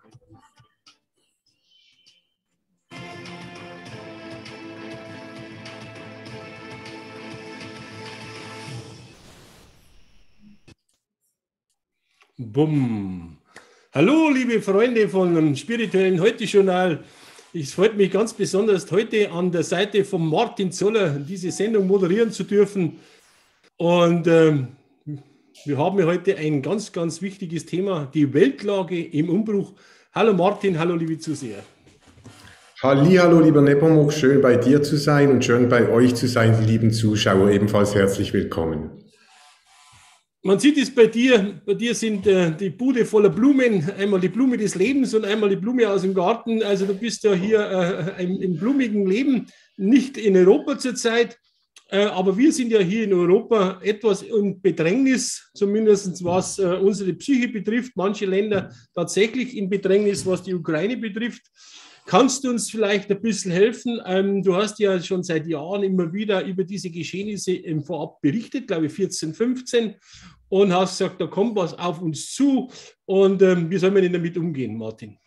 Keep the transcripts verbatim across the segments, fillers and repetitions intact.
Bumm. Hallo, liebe Freunde von Spirituellen Heute-Journal. Es freut mich ganz besonders, heute an der Seite von Martin Zoller diese Sendung moderieren zu dürfen. Und ähm, wir haben heute ein ganz, ganz wichtiges Thema, die Weltlage im Umbruch. Hallo Martin, hallo liebe Zuseher. Hallihallo, lieber Nepomuk, schön bei dir zu sein und schön bei euch zu sein, die lieben Zuschauer, ebenfalls herzlich willkommen. Man sieht es bei dir, bei dir sind äh, die Bude voller Blumen, einmal die Blume des Lebens und einmal die Blume aus dem Garten. Also du bist ja hier äh, im, im blumigen Leben, nicht in Europa zurzeit, äh, aber wir sind ja hier in Europa etwas in Bedrängnis, zumindest was äh, unsere Psyche betrifft. Manche Länder tatsächlich in Bedrängnis, was die Ukraine betrifft. Kannst du uns vielleicht ein bisschen helfen? Ähm, du hast ja schon seit Jahren immer wieder über diese Geschehnisse im Vorab berichtet, glaube ich vierzehn, fünfzehn, und hast gesagt, da kommt was auf uns zu. Und ähm, wie soll man denn damit umgehen, Martin?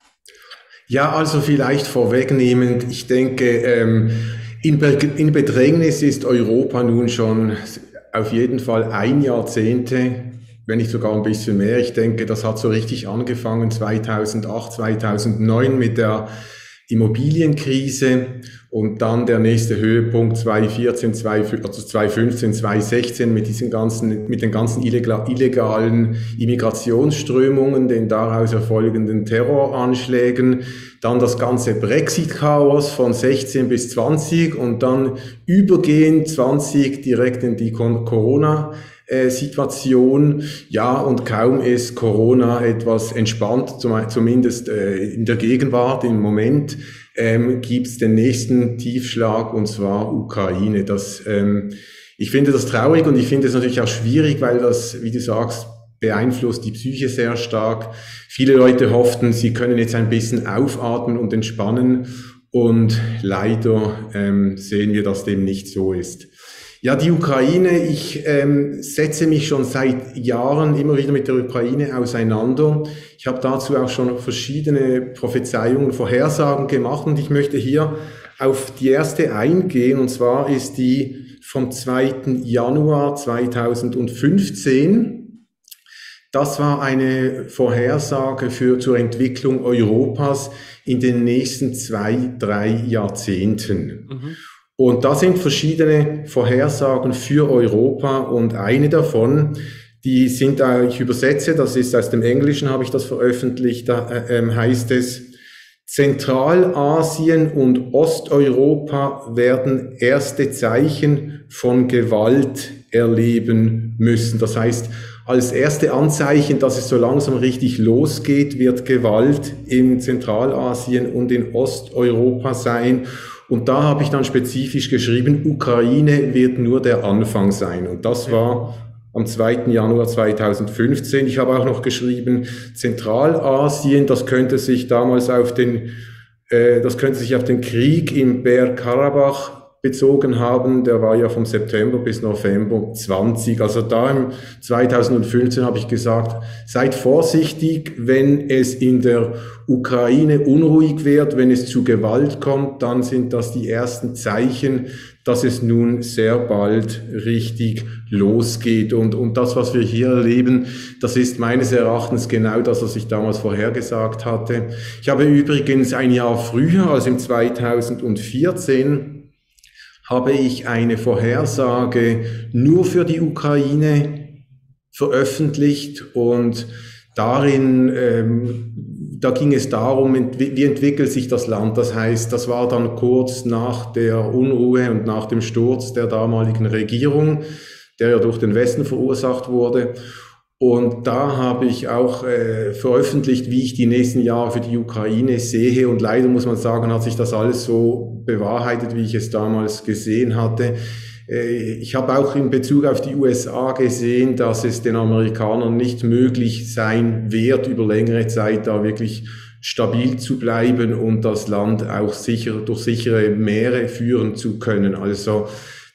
Ja, also vielleicht vorwegnehmend, ich denke, ähm, in, Be in Bedrängnis ist Europa nun schon auf jeden Fall ein Jahrzehnte, wenn nicht sogar ein bisschen mehr. Ich denke, das hat so richtig angefangen zweitausendacht, zweitausendneun mit der Immobilienkrise und dann der nächste Höhepunkt zweitausendvierzehn, zweitausendfünfzehn, zweitausendsechzehn mit diesen ganzen, mit den ganzen illegalen Immigrationsströmungen, den daraus erfolgenden Terroranschlägen, dann das ganze Brexit-Chaos von sechzehn bis zwanzig und dann übergehend zwanzig direkt in die Corona- Situation, ja, und kaum ist Corona etwas entspannt, zumindest in der Gegenwart, im Moment, ähm, gibt es den nächsten Tiefschlag, und zwar Ukraine. Das, ähm, ich finde das traurig und ich finde es natürlich auch schwierig, weil das, wie du sagst, beeinflusst die Psyche sehr stark. Viele Leute hofften, sie können jetzt ein bisschen aufatmen und entspannen, und leider ähm, sehen wir, dass dem nicht so ist. Ja, die Ukraine, ich ähm, setze mich schon seit Jahren immer wieder mit der Ukraine auseinander. Ich habe dazu auch schon verschiedene Prophezeiungen, Vorhersagen gemacht, und ich möchte hier auf die erste eingehen, und zwar ist die vom zweiten Januar zweitausendfünfzehn. Das war eine Vorhersage für, zur Entwicklung Europas in den nächsten zwei, drei Jahrzehnten. Mhm. Und da sind verschiedene Vorhersagen für Europa, und eine davon, die sind, äh, ich übersetze, das ist aus dem Englischen, habe ich das veröffentlicht, da äh, heißt es: Zentralasien und Osteuropa werden erste Zeichen von Gewalt erleben müssen. Das heißt, als erste Anzeichen, dass es so langsam richtig losgeht, wird Gewalt in Zentralasien und in Osteuropa sein. Und da habe ich dann spezifisch geschrieben, Ukraine wird nur der Anfang sein. Und das war am zweiten Januar zweitausendfünfzehn. Ich habe auch noch geschrieben, Zentralasien, das könnte sich damals auf den, äh, das könnte sich auf den Krieg im Bergkarabach bezogen haben. Der war ja vom September bis November zwanzig. Also da im zweitausendfünfzehn habe ich gesagt, seid vorsichtig, wenn es in der Ukraine unruhig wird, wenn es zu Gewalt kommt, dann sind das die ersten Zeichen, dass es nun sehr bald richtig losgeht. Und, und das, was wir hier erleben, das ist meines Erachtens genau das, was ich damals vorhergesagt hatte. Ich habe übrigens ein Jahr früher, also im zweitausendvierzehn, habe ich eine Vorhersage nur für die Ukraine veröffentlicht, und darin, ähm, da ging es darum, wie entwickelt sich das Land. Das heißt, das war dann kurz nach der Unruhe und nach dem Sturz der damaligen Regierung, der ja durch den Westen verursacht wurde. Und da habe ich auch äh, veröffentlicht, wie ich die nächsten Jahre für die Ukraine sehe. Und leider muss man sagen, hat sich das alles so bewahrheitet, wie ich es damals gesehen hatte. Äh, ich habe auch in Bezug auf die U S A gesehen, dass es den Amerikanern nicht möglich sein wird, über längere Zeit da wirklich stabil zu bleiben und das Land auch sicher durch sichere Meere führen zu können. Also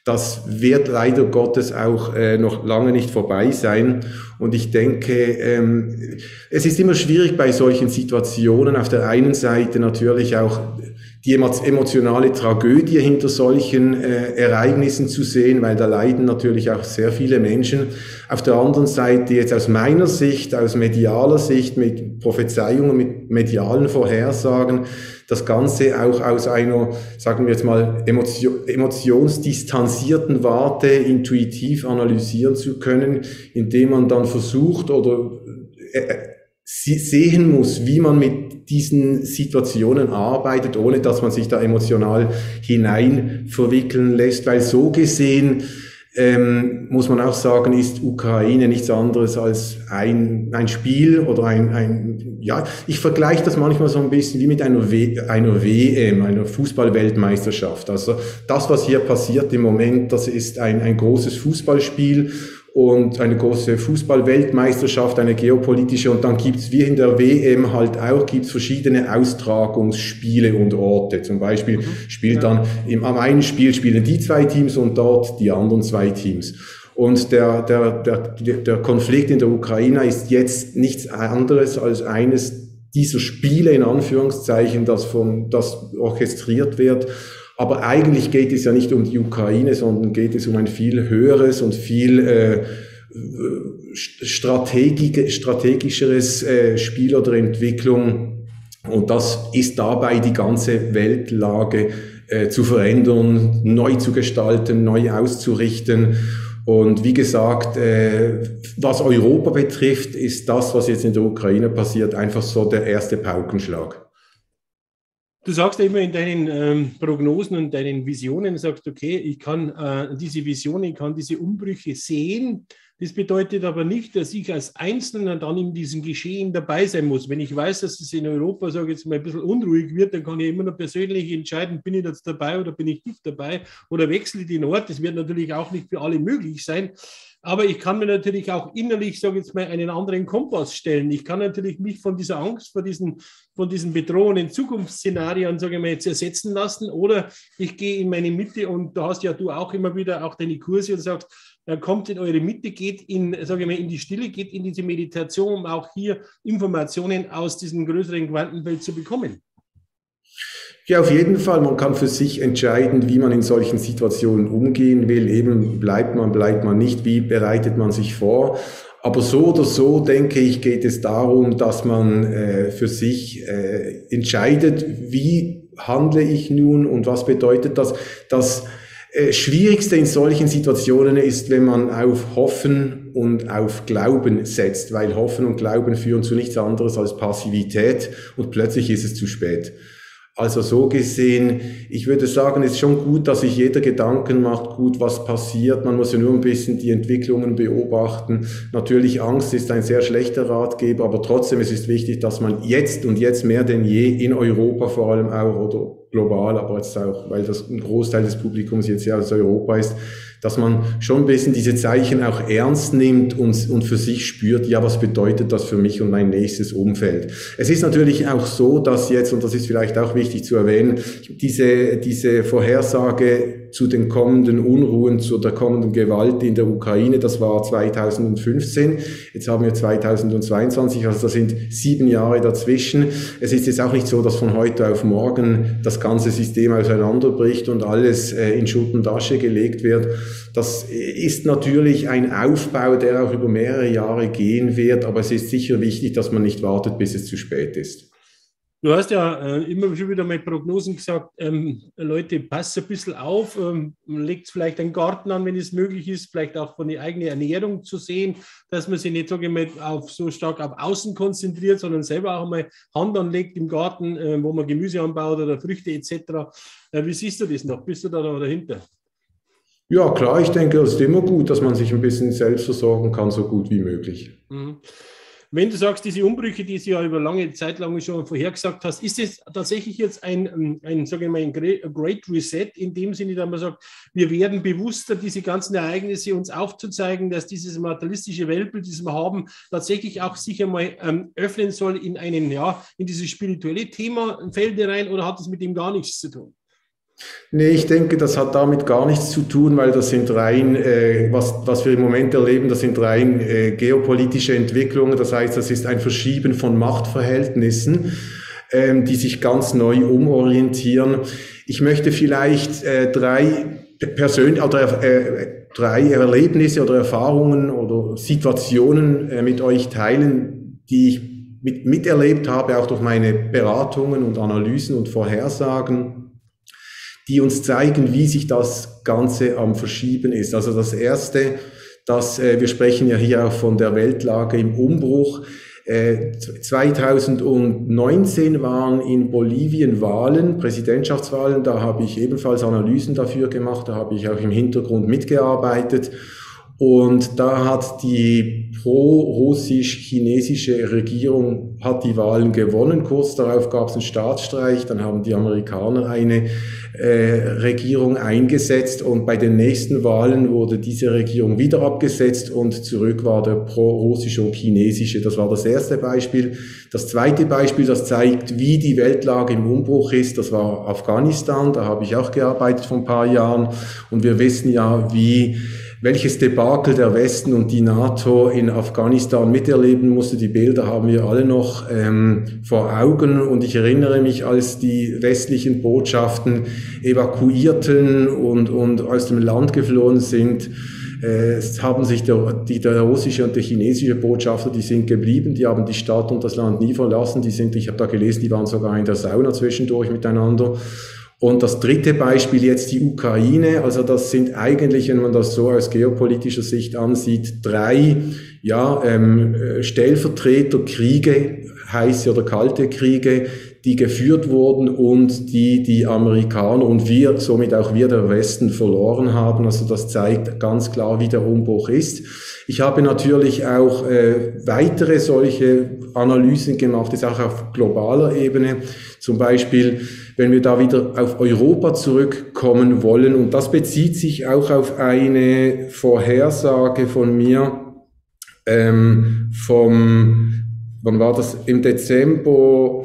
das wird leider Gottes auch äh, noch lange nicht vorbei sein. Und ich denke, ähm, es ist immer schwierig bei solchen Situationen, auf der einen Seite natürlich auch die emotionale Tragödie hinter solchen äh, Ereignissen zu sehen, weil da leiden natürlich auch sehr viele Menschen. Auf der anderen Seite jetzt aus meiner Sicht, aus medialer Sicht, mit Prophezeiungen, mit medialen Vorhersagen, das Ganze auch aus einer, sagen wir jetzt mal, Emotion, emotionsdistanzierten Warte intuitiv analysieren zu können, indem man dann versucht oder äh, sehen muss, wie man mit diesen Situationen arbeitet, ohne dass man sich da emotional hinein verwickeln lässt, weil so gesehen ähm, muss man auch sagen, ist Ukraine nichts anderes als ein ein Spiel oder ein ein ja, ich vergleiche das manchmal so ein bisschen wie mit einer w, einer W M, einer Fußball-Weltmeisterschaft. Also das, was hier passiert im Moment, das ist ein ein großes Fußballspiel und eine große Fußball-Weltmeisterschaft, eine geopolitische, und dann gibt's wie in der W M halt auch, gibt's verschiedene Austragungsspiele und Orte. Zum Beispiel mhm. spielt ja. dann im, am einen Spiel spielen die zwei Teams und dort die anderen zwei Teams. Und der, der, der, der Konflikt in der Ukraine ist jetzt nichts anderes als eines dieser Spiele, in Anführungszeichen, das von, das orchestriert wird. Aber eigentlich geht es ja nicht um die Ukraine, sondern geht es um ein viel höheres und viel äh, strategisch, strategischeres äh, Spiel oder Entwicklung. Und das ist dabei, die ganze Weltlage äh, zu verändern, neu zu gestalten, neu auszurichten. Und wie gesagt, äh, was Europa betrifft, ist das, was jetzt in der Ukraine passiert, einfach so der erste Paukenschlag. Du sagst ja immer in deinen ähm, Prognosen und deinen Visionen, sagst, okay, ich kann äh, diese Visionen, ich kann diese Umbrüche sehen. Das bedeutet aber nicht, dass ich als Einzelner dann in diesem Geschehen dabei sein muss. Wenn ich weiß, dass es in Europa, sage ich jetzt mal, ein bisschen unruhig wird, dann kann ich immer noch persönlich entscheiden, bin ich jetzt dabei oder bin ich nicht dabei oder wechsle ich den Ort. Das wird natürlich auch nicht für alle möglich sein. Aber ich kann mir natürlich auch innerlich, sage ich jetzt mal, einen anderen Kompass stellen. Ich kann natürlich mich von dieser Angst, vor diesen, von diesen bedrohenden Zukunftsszenarien, sage ich mal, jetzt ersetzen lassen. Oder ich gehe in meine Mitte, und da hast ja du auch immer wieder auch deine Kurse und sagst, kommt in eure Mitte, geht in, sage ich mal, in die Stille, geht in diese Meditation, um auch hier Informationen aus diesem größeren Quantenfeld zu bekommen. Ja, auf jeden Fall. Man kann für sich entscheiden, wie man in solchen Situationen umgehen will. Eben bleibt man, bleibt man nicht, wie bereitet man sich vor. Aber so oder so, denke ich, geht es darum, dass man äh, für sich äh, entscheidet, wie handle ich nun und was bedeutet das. Das äh, Schwierigste in solchen Situationen ist, wenn man auf Hoffen und auf Glauben setzt, weil Hoffen und Glauben führen zu nichts anderes als Passivität und plötzlich ist es zu spät. Also so gesehen, ich würde sagen, es ist schon gut, dass sich jeder Gedanken macht, gut, was passiert. Man muss ja nur ein bisschen die Entwicklungen beobachten. Natürlich, Angst ist ein sehr schlechter Ratgeber, aber trotzdem, es ist wichtig, dass man jetzt und jetzt mehr denn je in Europa vor allem auch oder global, aber jetzt auch, weil das ein Großteil des Publikums jetzt ja aus Europa ist, dass man schon ein bisschen diese Zeichen auch ernst nimmt und, und für sich spürt, ja, was bedeutet das für mich und mein nächstes Umfeld. Es ist natürlich auch so, dass jetzt, und das ist vielleicht auch wichtig zu erwähnen, diese, diese Vorhersage zu den kommenden Unruhen, zu der kommenden Gewalt in der Ukraine, das war zweitausendfünfzehn, jetzt haben wir zweitausendzweiundzwanzig, also da sind sieben Jahre dazwischen. Es ist jetzt auch nicht so, dass von heute auf morgen das ganze System auseinanderbricht und alles äh, in Schutt und Asche gelegt wird. Das ist natürlich ein Aufbau, der auch über mehrere Jahre gehen wird, aber es ist sicher wichtig, dass man nicht wartet, bis es zu spät ist. Du hast ja äh, immer schon wieder mal Prognosen gesagt, ähm, Leute, passt ein bisschen auf, ähm, legt vielleicht einen Garten an, wenn es möglich ist, vielleicht auch von der eigenen Ernährung zu sehen, dass man sich nicht, sage ich mal, auf, so stark auf Außen konzentriert, sondern selber auch mal Hand anlegt im Garten, äh, wo man Gemüse anbaut oder Früchte et cetera. Äh, wie siehst du das noch? Bist du da noch dahinter? Ja, klar, ich denke, es ist immer gut, dass man sich ein bisschen selbst versorgen kann, so gut wie möglich. Mhm. Wenn du sagst, diese Umbrüche, die du ja über lange Zeit lang schon vorhergesagt hast, ist es tatsächlich jetzt ein, ein, sage ich mal, ein Great Reset in dem Sinne, dass man sagt, wir werden bewusster, diese ganzen Ereignisse uns aufzuzeigen, dass dieses materialistische Weltbild, das wir haben, tatsächlich auch sich einmal ähm, öffnen soll in einen, ja, in dieses spirituelle Thema, Feld rein, oder hat es mit dem gar nichts zu tun? Nee, ich denke, das hat damit gar nichts zu tun, weil das sind rein, äh, was, was wir im Moment erleben, das sind rein äh, geopolitische Entwicklungen. Das heißt, das ist ein Verschieben von Machtverhältnissen, ähm, die sich ganz neu umorientieren. Ich möchte vielleicht äh, drei persönlich oder äh, drei Erlebnisse oder Erfahrungen oder Situationen äh, mit euch teilen, die ich mit, miterlebt habe, auch durch meine Beratungen und Analysen und Vorhersagen, die uns zeigen, wie sich das Ganze am Verschieben ist. Also das Erste, dass äh, wir sprechen ja hier auch von der Weltlage im Umbruch. Äh, zweitausendneunzehn waren in Bolivien Wahlen, Präsidentschaftswahlen, da habe ich ebenfalls Analysen dafür gemacht, da habe ich auch im Hintergrund mitgearbeitet. Und da hat die pro-russisch-chinesische Regierung hat die Wahlen gewonnen. Kurz darauf gab es einen Staatsstreich, dann haben die Amerikaner eine äh, Regierung eingesetzt und bei den nächsten Wahlen wurde diese Regierung wieder abgesetzt und zurück war der pro-russische und chinesische. Das war das erste Beispiel. Das zweite Beispiel, das zeigt, wie die Weltlage im Umbruch ist, das war Afghanistan. Da habe ich auch gearbeitet vor ein paar Jahren und wir wissen ja, wie welches Debakel der Westen und die NATO in Afghanistan miterleben musste. Die Bilder haben wir alle noch ähm, vor Augen und ich erinnere mich, als die westlichen Botschaften evakuierten und, und aus dem Land geflohen sind, äh, haben sich der, die, der russische und der chinesische Botschafter, die sind geblieben, die haben die Stadt und das Land nie verlassen, die sind, ich habe da gelesen, die waren sogar in der Sauna zwischendurch miteinander. Und das dritte Beispiel jetzt die Ukraine, also das sind eigentlich, wenn man das so aus geopolitischer Sicht ansieht, drei ja, ähm, Stellvertreterkriege, heiße oder kalte Kriege, die geführt wurden und die die Amerikaner und wir, somit auch wir der Westen, verloren haben. Also das zeigt ganz klar, wie der Umbruch ist. Ich habe natürlich auch äh, weitere solche Analysen gemacht, das auch auf globaler Ebene, zum Beispiel wenn wir da wieder auf Europa zurückkommen wollen. Und das bezieht sich auch auf eine Vorhersage von mir ähm, vom, wann war das, im Dezember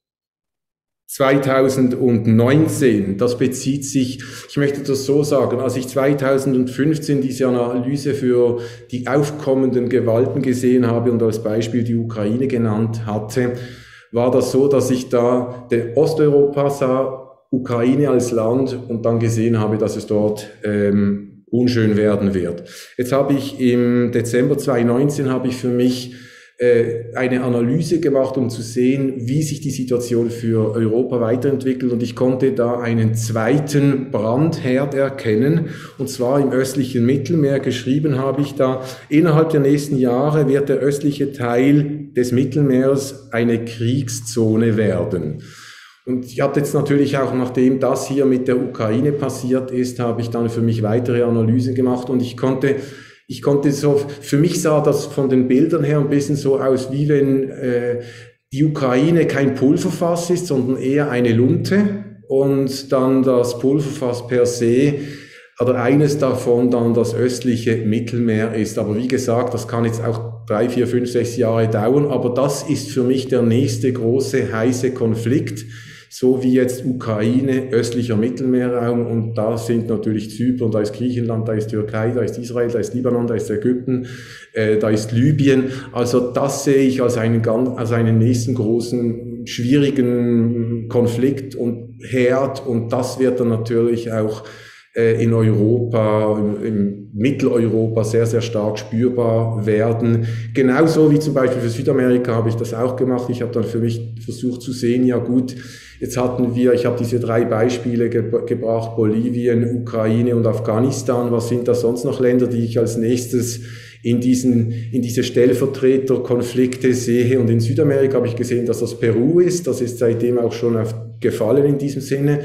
zweitausendneunzehn. Das bezieht sich, ich möchte das so sagen, als ich zweitausendfünfzehn diese Analyse für die aufkommenden Gewalten gesehen habe und als Beispiel die Ukraine genannt hatte, war das so, dass ich da den Osteuropa sah, Ukraine als Land und dann gesehen habe, dass es dort ähm, unschön werden wird. Jetzt habe ich im Dezember zweitausendneunzehn habe ich für mich äh, eine Analyse gemacht, um zu sehen, wie sich die Situation für Europa weiterentwickelt und ich konnte da einen zweiten Brandherd erkennen und zwar im östlichen Mittelmeer. Geschrieben habe ich da, innerhalb der nächsten Jahre wird der östliche Teil des Mittelmeers eine Kriegszone werden. Und ich habe jetzt natürlich auch, nachdem das hier mit der Ukraine passiert ist, habe ich dann für mich weitere Analysen gemacht und ich konnte Ich konnte so, für mich sah das von den Bildern her ein bisschen so aus, wie wenn äh, die Ukraine kein Pulverfass ist, sondern eher eine Lunte und dann das Pulverfass per se oder eines davon dann das östliche Mittelmeer ist. Aber wie gesagt, das kann jetzt auch drei, vier, fünf, sechs Jahre dauern, aber das ist für mich der nächste große, heiße Konflikt. So wie jetzt Ukraine, östlicher Mittelmeerraum und da sind natürlich Zypern, da ist Griechenland, da ist Türkei, da ist Israel, da ist Libanon, da ist Ägypten, äh, da ist Libyen. Also das sehe ich als einen, ganz, als einen nächsten großen, schwierigen Konflikt und Herd und das wird dann natürlich auch äh, in Europa, im, im Mitteleuropa sehr, sehr stark spürbar werden. Genauso wie zum Beispiel für Südamerika habe ich das auch gemacht. Ich habe dann für mich versucht zu sehen, ja gut, jetzt hatten wir, ich habe diese drei Beispiele ge gebracht, Bolivien, Ukraine und Afghanistan. Was sind da sonst noch Länder, die ich als nächstes in diesen, in diese Stellvertreterkonflikte sehe? Und in Südamerika habe ich gesehen, dass das Peru ist. Das ist seitdem auch schon auf, gefallen in diesem Sinne.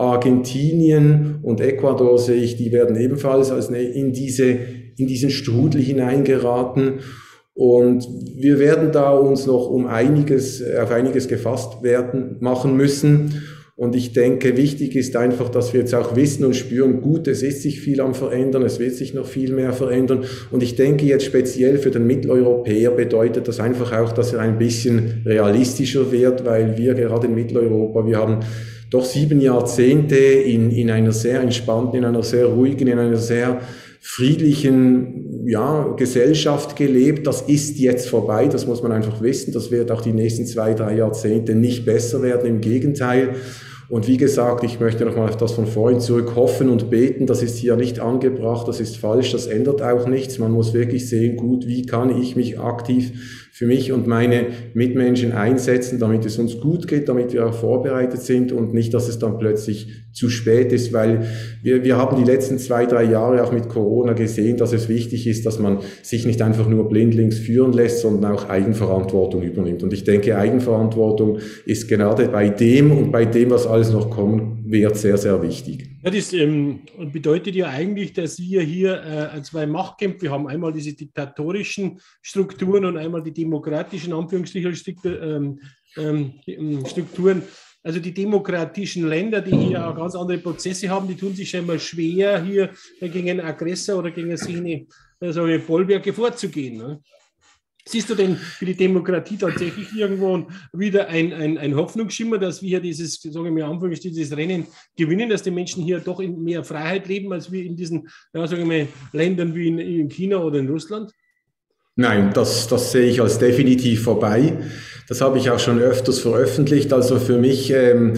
Argentinien und Ecuador sehe ich, die werden ebenfalls als in diese, in diesen Strudel hineingeraten. Und wir werden da uns noch um einiges, auf einiges gefasst werden, machen müssen. Und ich denke, wichtig ist einfach, dass wir jetzt auch wissen und spüren, gut, es ist sich viel am Verändern, es wird sich noch viel mehr verändern. Und ich denke jetzt speziell für den Mitteleuropäer bedeutet das einfach auch, dass er ein bisschen realistischer wird, weil wir gerade in Mitteleuropa, wir haben doch sieben Jahrzehnte in, in einer sehr entspannten, in einer sehr ruhigen, in einer sehr friedlichen, ja, Gesellschaft gelebt. Das ist jetzt vorbei, das muss man einfach wissen. Das wird auch die nächsten zwei, drei Jahrzehnte nicht besser werden, im Gegenteil. Und wie gesagt, ich möchte nochmal auf das von vorhin zurück, hoffen und beten, das ist hier nicht angebracht, das ist falsch, das ändert auch nichts. Man muss wirklich sehen, gut, wie kann ich mich aktiv für mich und meine Mitmenschen einsetzen, damit es uns gut geht, damit wir auch vorbereitet sind und nicht, dass es dann plötzlich zu spät ist, weil wir, wir haben die letzten zwei, drei Jahre auch mit Corona gesehen, dass es wichtig ist, dass man sich nicht einfach nur blindlings führen lässt, sondern auch Eigenverantwortung übernimmt. Und ich denke, Eigenverantwortung ist gerade bei dem und bei dem, was alles noch kommen wird, sehr, sehr wichtig. Ja, das ähm, bedeutet ja eigentlich, dass wir hier äh, zwei Machtkämpfe haben. Einmal diese diktatorischen Strukturen und einmal die demokratischen, Anführungsstrichen, ähm, ähm, Strukturen. Also die demokratischen Länder, die hier auch ganz andere Prozesse haben, die tun sich scheinbar schwer, hier gegen einen Aggressor oder gegen seine also Bollwerke vorzugehen. Ne? Siehst du denn für die Demokratie tatsächlich irgendwo wieder ein, ein, ein Hoffnungsschimmer, dass wir hier dieses, sagen wir mal, Anführungsstrichen, dieses Rennen gewinnen, dass die Menschen hier doch in mehr Freiheit leben, als wir in diesen, ja, sagen wir mal, Ländern wie in, in China oder in Russland? Nein, das, das sehe ich als definitiv vorbei. Das habe ich auch schon öfters veröffentlicht. Also für mich ähm,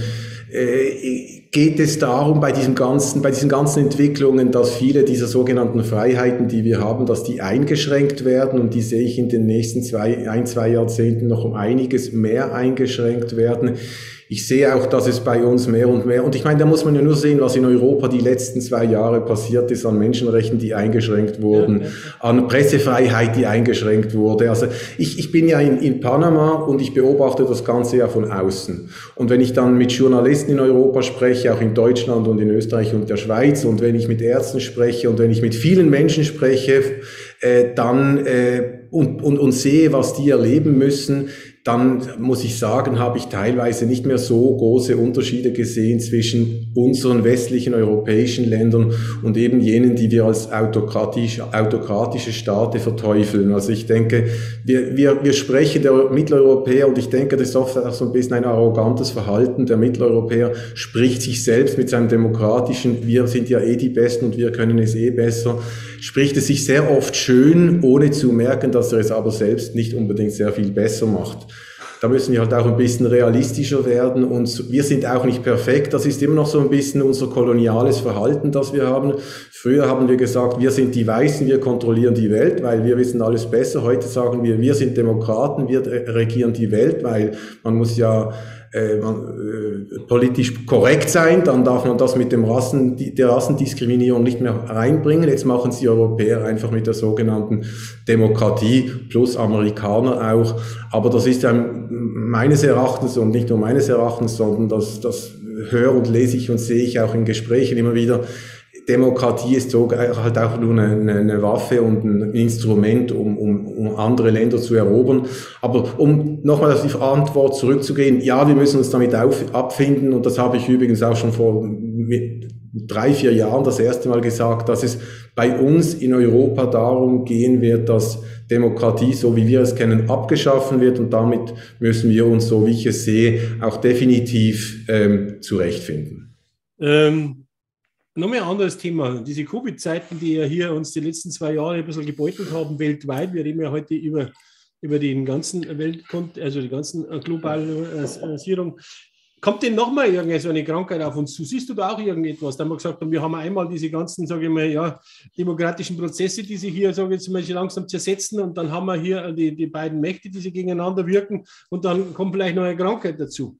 äh, geht es darum, bei diesem ganzen, bei diesen ganzen Entwicklungen, dass viele dieser sogenannten Freiheiten, die wir haben, dass die eingeschränkt werden, und die sehe ich in den nächsten zwei, ein, zwei Jahrzehnten noch um einiges mehr eingeschränkt werden. Ich sehe auch, dass es bei uns mehr und mehr, und ich meine, da muss man ja nur sehen, was in Europa die letzten zwei Jahre passiert ist an Menschenrechten, die eingeschränkt wurden, ja, ja. an Pressefreiheit, die eingeschränkt wurde. Also ich, ich bin ja in, in Panama und ich beobachte das Ganze ja von außen. Und wenn ich dann mit Journalisten in Europa spreche, auch in Deutschland und in Österreich und der Schweiz, und wenn ich mit Ärzten spreche und wenn ich mit vielen Menschen spreche, äh, dann äh, und, und, und sehe, was die erleben müssen, dann muss ich sagen, habe ich teilweise nicht mehr so große Unterschiede gesehen zwischen unseren westlichen europäischen Ländern und eben jenen, die wir als autokratisch, autokratische Staaten verteufeln. Also ich denke, wir, wir, wir sprechen der Mitteleuropäer, und ich denke, das ist oft auch so ein bisschen ein arrogantes Verhalten. Der Mitteleuropäer spricht sich selbst mit seinem demokratischen, wir sind ja eh die Besten und wir können es eh besser, spricht es sich sehr oft schön, ohne zu merken, dass er es aber selbst nicht unbedingt sehr viel besser macht. Da müssen wir halt auch ein bisschen realistischer werden, und wir sind auch nicht perfekt. Das ist immer noch so ein bisschen unser koloniales Verhalten, das wir haben. Früher haben wir gesagt, wir sind die Weißen, wir kontrollieren die Welt, weil wir wissen alles besser. Heute sagen wir, wir sind Demokraten, wir regieren die Welt, weil man muss ja äh, man, äh, politisch korrekt sein, dann darf man das mit dem Rassen, die, der Rassendiskriminierung nicht mehr reinbringen. Jetzt machen sie Europäer einfach mit der sogenannten Demokratie plus Amerikaner auch. Aber das ist ein, meines Erachtens, und nicht nur meines Erachtens, sondern das, das höre und lese ich und sehe ich auch in Gesprächen immer wieder, Demokratie ist so halt auch nur eine, eine Waffe und ein Instrument, um, um, um andere Länder zu erobern. Aber um nochmal auf die Antwort zurückzugehen, ja, wir müssen uns damit auf, abfinden, und das habe ich übrigens auch schon vor drei, vier Jahren das erste Mal gesagt, dass es bei uns in Europa darum gehen wird, dass Demokratie, so wie wir es kennen, abgeschaffen wird, und damit müssen wir uns, so wie ich es sehe, auch definitiv ähm, zurechtfinden. Ähm. Nochmal ein anderes Thema, diese Covid-Zeiten, die ja hier uns die letzten zwei Jahre ein bisschen gebeutelt haben weltweit. Wir reden ja heute über, über den ganzen Welt, also die ganzen Globalisierung. Kommt denn nochmal irgendeine so eine Krankheit auf uns zu? Siehst du da auch irgendetwas? Da haben wir gesagt, wir haben einmal diese ganzen, sage ich mal, ja, demokratischen Prozesse, die sich hier, sage ich jetzt mal, langsam zersetzen, und dann haben wir hier die, die beiden Mächte, die sich gegeneinander wirken, und dann kommt vielleicht noch eine Krankheit dazu.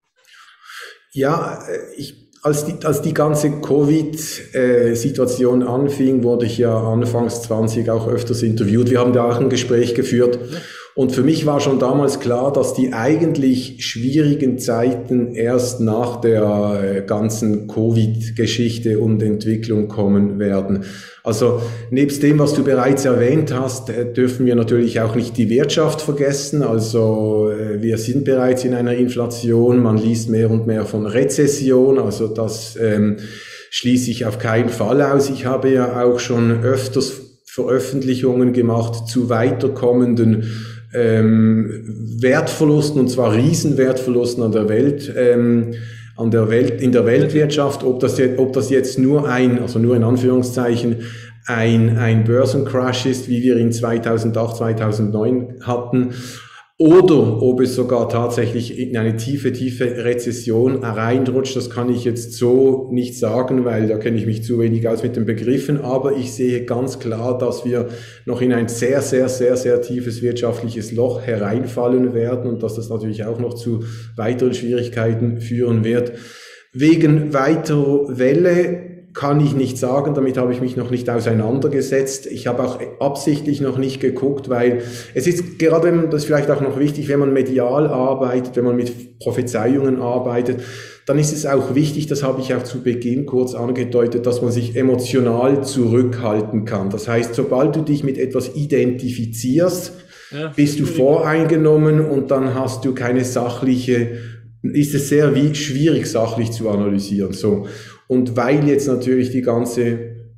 Ja, ich Als die, als die ganze Covid-Situation anfing, wurde ich ja anfangs zwanzig auch öfters interviewt. Wir haben da auch ein Gespräch geführt. Und für mich war schon damals klar, dass die eigentlich schwierigen Zeiten erst nach der ganzen Covid-Geschichte und Entwicklung kommen werden. Also nebst dem, was du bereits erwähnt hast, dürfen wir natürlich auch nicht die Wirtschaft vergessen. Also wir sind bereits in einer Inflation, man liest mehr und mehr von Rezession, also das ähm, schließe ich auf keinen Fall aus. Ich habe ja auch schon öfters Veröffentlichungen gemacht zu weiterkommenden ähm, Wertverlusten, und zwar Riesenwertverlusten an der Welt. Ähm, an der Welt, in der Weltwirtschaft, ob das jetzt, ob das jetzt nur ein, also nur in Anführungszeichen, ein, ein Börsencrash ist, wie wir ihn zweitausendacht, zweitausendneun hatten, oder ob es sogar tatsächlich in eine tiefe, tiefe Rezession reinrutscht, das kann ich jetzt so nicht sagen, weil da kenne ich mich zu wenig aus mit den Begriffen, aber ich sehe ganz klar, dass wir noch in ein sehr, sehr, sehr, sehr tiefes wirtschaftliches Loch hereinfallen werden und dass das natürlich auch noch zu weiteren Schwierigkeiten führen wird. Wegen weiterer Welle kann ich nicht sagen, damit habe ich mich noch nicht auseinandergesetzt. Ich habe auch absichtlich noch nicht geguckt, weil es ist gerade, das ist vielleicht auch noch wichtig, wenn man medial arbeitet, wenn man mit Prophezeiungen arbeitet, dann ist es auch wichtig, das habe ich auch zu Beginn kurz angedeutet, dass man sich emotional zurückhalten kann. Das heißt, sobald du dich mit etwas identifizierst, ja, bist du voreingenommen und dann hast du keine sachliche, ist es sehr wie schwierig sachlich zu analysieren. So. Und weil jetzt natürlich die ganze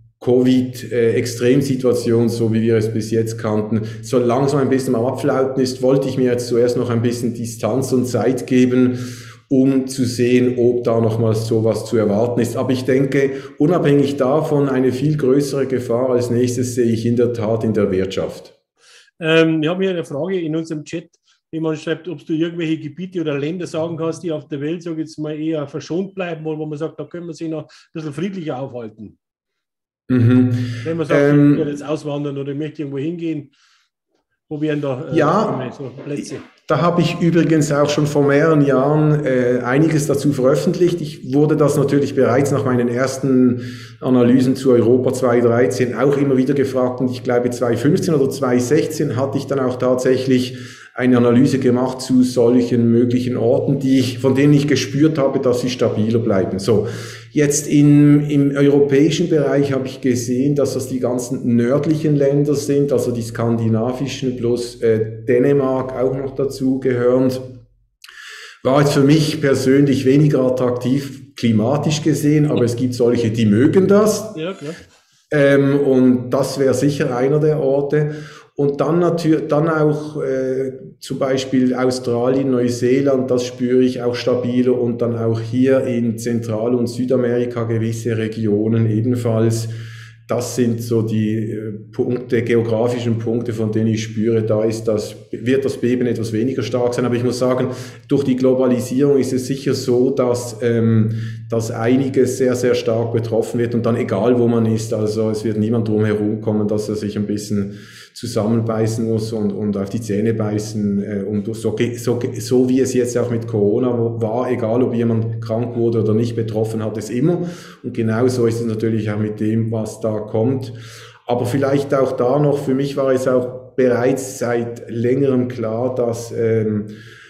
Covid-Extremsituation, so wie wir es bis jetzt kannten, so langsam ein bisschen am Abflauten ist, wollte ich mir jetzt zuerst noch ein bisschen Distanz und Zeit geben, um zu sehen, ob da nochmals sowas zu erwarten ist. Aber ich denke, unabhängig davon, eine viel größere Gefahr als nächstes sehe ich in der Tat in der Wirtschaft. Ähm, wir haben hier eine Frage in unserem Chat. Jemand schreibt, ob du irgendwelche Gebiete oder Länder sagen kannst, die auf der Welt, sage ich jetzt mal, eher verschont bleiben wollen, wo man sagt, da können wir sich noch ein bisschen friedlicher aufhalten. Mhm. Wenn man sagt, ähm, ich will jetzt auswandern oder ich möchte irgendwo hingehen, wo wären da äh, ja, so Plätze? Da habe ich übrigens auch schon vor mehreren Jahren äh, einiges dazu veröffentlicht. Ich wurde das natürlich bereits nach meinen ersten Analysen zu Europa zweitausenddreizehn auch immer wieder gefragt und ich glaube zweitausendfünfzehn oder zweitausendsechzehn hatte ich dann auch tatsächlich eine Analyse gemacht zu solchen möglichen Orten, die ich, von denen ich gespürt habe, dass sie stabiler bleiben. So, jetzt in, im europäischen Bereich habe ich gesehen, dass das die ganzen nördlichen Länder sind, also die skandinavischen plus äh, Dänemark auch noch dazu gehörend. War jetzt für mich persönlich weniger attraktiv klimatisch gesehen, aber es gibt solche, die mögen das. Ja, klar. Ähm, und das wäre sicher einer der Orte. Und dann natürlich, dann auch äh, zum Beispiel Australien, Neuseeland, das spüre ich auch stabiler und dann auch hier in Zentral- und Südamerika gewisse Regionen ebenfalls. Das sind so die äh, Punkte, geografischen Punkte, von denen ich spüre, da ist das, wird das Beben etwas weniger stark sein. Aber ich muss sagen, durch die Globalisierung ist es sicher so, dass, ähm, dass einiges sehr, sehr stark betroffen wird und dann egal, wo man ist, also es wird niemand drum herum kommen, dass er sich ein bisschen zusammenbeißen muss und, und auf die Zähne beißen. Äh, und so, so, so wie es jetzt auch mit Corona war, egal ob jemand krank wurde oder nicht, betroffen hat es immer. Und genauso ist es natürlich auch mit dem, was da kommt. Aber vielleicht auch da noch, für mich war es auch bereits seit längerem klar, dass ähm,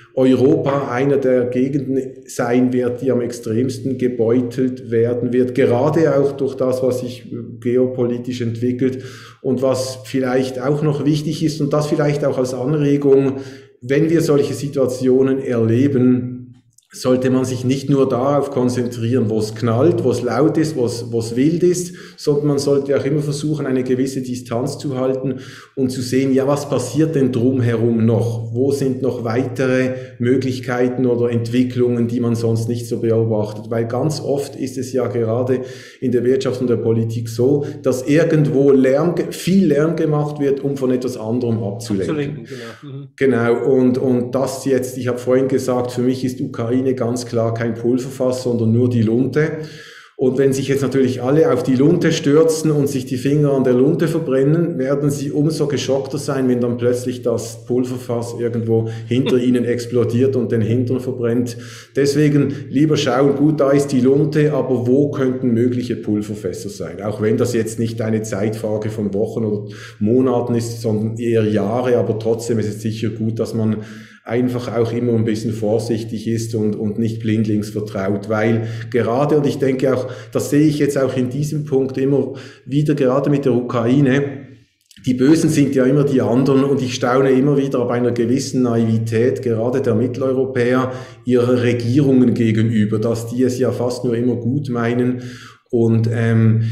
Europa einer der Gegenden sein wird, die am extremsten gebeutelt werden wird, gerade auch durch das, was sich geopolitisch entwickelt und was vielleicht auch noch wichtig ist und das vielleicht auch als Anregung, wenn wir solche Situationen erleben, sollte man sich nicht nur darauf konzentrieren, wo es knallt, wo es laut ist, wo es, wo es wild ist, sondern man sollte auch immer versuchen, eine gewisse Distanz zu halten und zu sehen, ja, was passiert denn drumherum noch? Wo sind noch weitere Möglichkeiten oder Entwicklungen, die man sonst nicht so beobachtet? Weil ganz oft ist es ja gerade in der Wirtschaft und der Politik so, dass irgendwo Lärm, viel Lärm gemacht wird, um von etwas anderem abzulenken. abzulenken genau. Mhm. Genau, und, und das jetzt, ich habe vorhin gesagt, für mich ist Ukraine ganz klar kein Pulverfass, sondern nur die Lunte. Und wenn sich jetzt natürlich alle auf die Lunte stürzen und sich die Finger an der Lunte verbrennen, werden sie umso geschockter sein, wenn dann plötzlich das Pulverfass irgendwo hinter ihnen explodiert und den Hintern verbrennt. Deswegen lieber schauen, gut, da ist die Lunte, aber wo könnten mögliche Pulverfässer sein? Auch wenn das jetzt nicht eine Zeitfrage von Wochen oder Monaten ist, sondern eher Jahre, aber trotzdem ist es sicher gut, dass man einfach auch immer ein bisschen vorsichtig ist und, und nicht blindlings vertraut, weil gerade, und ich denke auch, das sehe ich jetzt auch in diesem Punkt immer wieder, gerade mit der Ukraine, die Bösen sind ja immer die anderen und ich staune immer wieder ab einer gewissen Naivität, gerade der Mitteleuropäer, ihrer Regierungen gegenüber, dass die es ja fast nur immer gut meinen und ähm,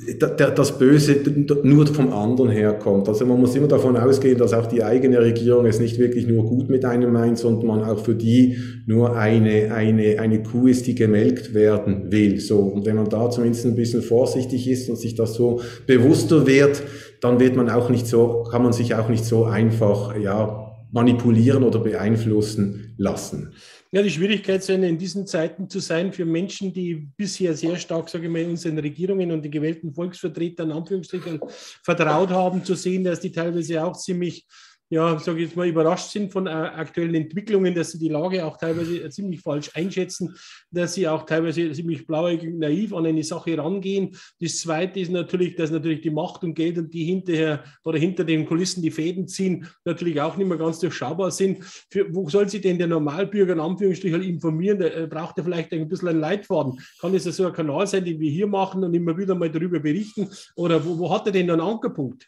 das Böse nur vom anderen herkommt. Also man muss immer davon ausgehen, dass auch die eigene Regierung es nicht wirklich nur gut mit einem meint, sondern man auch für die nur eine, eine, eine Kuh ist, die gemelkt werden will. So. Und wenn man da zumindest ein bisschen vorsichtig ist und sich das so bewusster wird, dann wird man auch nicht so, kann man sich auch nicht so einfach, ja, manipulieren oder beeinflussen lassen. Ja, die Schwierigkeit sein, in diesen Zeiten zu sein für Menschen, die bisher sehr stark, sage ich mal, unseren Regierungen und den gewählten Volksvertretern in Anführungsstrichen vertraut haben, zu sehen, dass die teilweise auch ziemlich, ja, sage ich jetzt mal, überrascht sind von äh, aktuellen Entwicklungen, dass sie die Lage auch teilweise ziemlich falsch einschätzen, dass sie auch teilweise ziemlich blauäugig naiv an eine Sache rangehen. Das Zweite ist natürlich, dass natürlich die Macht und Geld und die hinterher oder hinter den Kulissen die Fäden ziehen, natürlich auch nicht mehr ganz durchschaubar sind. Für, wo soll sich denn der Normalbürger in Anführungsstrichen informieren? Der äh, braucht ja vielleicht ein bisschen einen Leitfaden. Kann das ja so ein Kanal sein, den wir hier machen und immer wieder mal darüber berichten? Oder wo, wo hat er denn einen Ankerpunkt?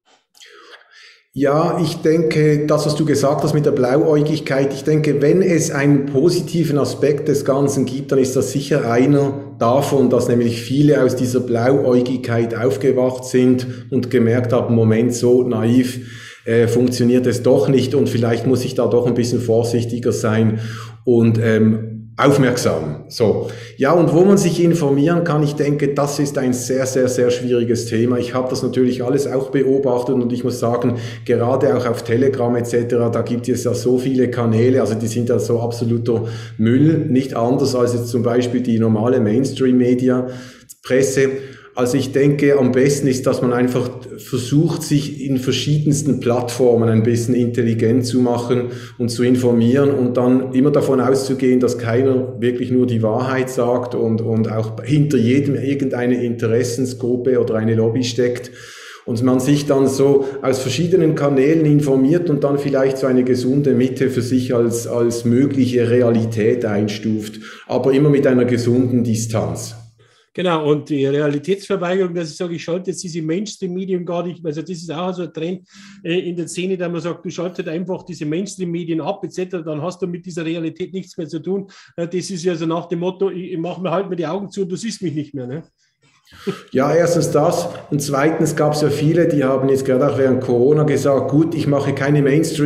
Ja, ich denke, das, was du gesagt hast mit der Blauäugigkeit, ich denke, wenn es einen positiven Aspekt des Ganzen gibt, dann ist das sicher einer davon, dass nämlich viele aus dieser Blauäugigkeit aufgewacht sind und gemerkt haben, Moment, so naiv äh, funktioniert es doch nicht und vielleicht muss ich da doch ein bisschen vorsichtiger sein und ähm, aufmerksam. So. Ja, und wo man sich informieren kann, ich denke, das ist ein sehr, sehr, sehr schwieriges Thema. Ich habe das natürlich alles auch beobachtet und ich muss sagen, gerade auch auf Telegram et cetera, da gibt es ja so viele Kanäle, also die sind ja so absoluter Müll, nicht anders als jetzt zum Beispiel die normale Mainstream-Media, Presse. Also ich denke, am besten ist, dass man einfach versucht, sich in verschiedensten Plattformen ein bisschen intelligent zu machen und zu informieren und dann immer davon auszugehen, dass keiner wirklich nur die Wahrheit sagt und, und auch hinter jedem irgendeine Interessensgruppe oder eine Lobby steckt. Und man sich dann so aus verschiedenen Kanälen informiert und dann vielleicht so eine gesunde Mitte für sich als, als mögliche Realität einstuft, aber immer mit einer gesunden Distanz. Genau, und die Realitätsverweigerung, dass ich sage, ich schalte jetzt diese Mainstream-Medien gar nicht, also das ist auch so ein Trend äh, in der Szene, da man sagt, du schaltest einfach diese Mainstream-Medien ab et cetera, dann hast du mit dieser Realität nichts mehr zu tun. Äh, das ist ja so nach dem Motto, ich, ich mache mir halt mir die Augen zu und du siehst mich nicht mehr, ne? Ja, erstens das und zweitens gab es ja viele, die haben jetzt gerade auch während Corona gesagt, gut, ich mache keine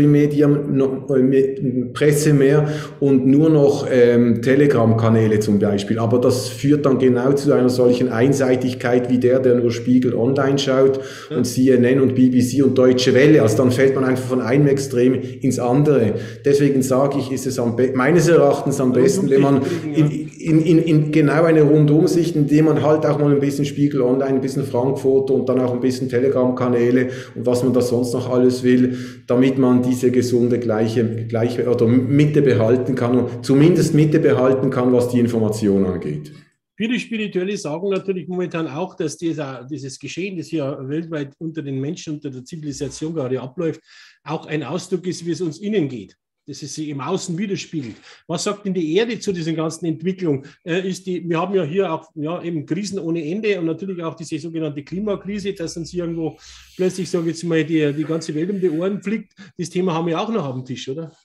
Mainstream-Medien, Presse mehr und nur noch ähm, Telegram-Kanäle zum Beispiel. Aber das führt dann genau zu einer solchen Einseitigkeit wie der, der nur Spiegel Online schaut und C N N und B B C und Deutsche Welle. Also dann fällt man einfach von einem Extrem ins andere. Deswegen sage ich, ist es am be- meines Erachtens am besten, wenn man in, in, in, in genau eine Rundumsicht, indem man halt auch mal ein bisschen Spiegel Online, ein bisschen Frankfurt und dann auch ein bisschen Telegram-Kanäle und was man da sonst noch alles will, damit man diese gesunde gleiche, gleiche oder Mitte behalten kann und zumindest Mitte behalten kann, was die Information angeht. Viele Spirituelle sagen natürlich momentan auch, dass dieser, dieses Geschehen, das hier weltweit unter den Menschen, unter der Zivilisation gerade abläuft, auch ein Ausdruck ist, wie es uns innen geht. Dass es sich im Außen widerspiegelt. Was sagt denn die Erde zu dieser ganzen Entwicklung? Äh, ist die, wir haben ja hier auch ja, eben Krisen ohne Ende und natürlich auch diese sogenannte Klimakrise, dass uns irgendwo plötzlich, sage ich jetzt mal, die, die ganze Welt um die Ohren fliegt. Das Thema haben wir auch noch auf dem Tisch, oder?